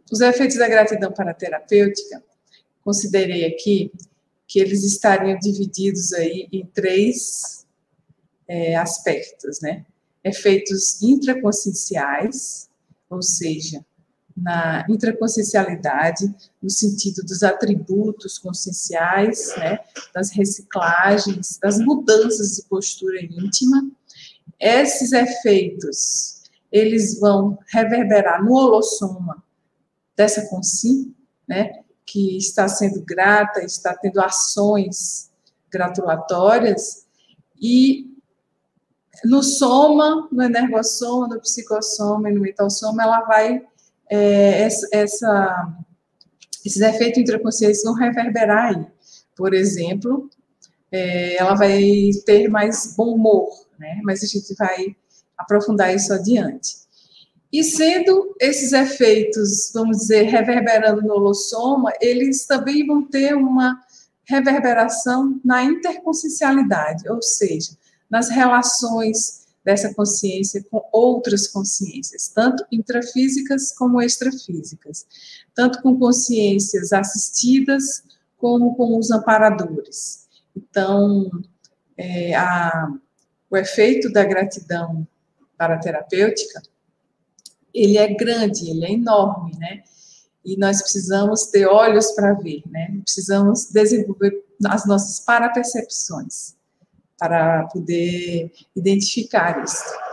Os efeitos da gratidão paraterapêutica, considerei aqui que eles estariam divididos aí em três aspectos, né? Efeitos intraconscienciais, ou seja, na intraconsciencialidade, no sentido dos atributos conscienciais, né? Das reciclagens, das mudanças de postura íntima. Esses efeitos, eles vão reverberar no holossoma dessa consciência, né? Que está sendo grata, está tendo ações gratulatórias, e no soma, no energossoma, no psicossoma e no metalsoma, ela vai, esses efeitos intraconscientes vão reverberar aí. Por exemplo, ela vai ter mais bom humor, né? Mas a gente vai aprofundar isso adiante. E sendo esses efeitos, vamos dizer, reverberando no holossoma, eles também vão ter uma reverberação na interconsciencialidade, ou seja, nas relações dessa consciência com outras consciências, tanto intrafísicas como extrafísicas, tanto com consciências assistidas como com os amparadores. Então, o efeito da gratidão paraterapêutica, ele é grande, ele é enorme, né? E nós precisamos ter olhos para ver, né? Precisamos desenvolver as nossas parapercepções para poder identificar isso.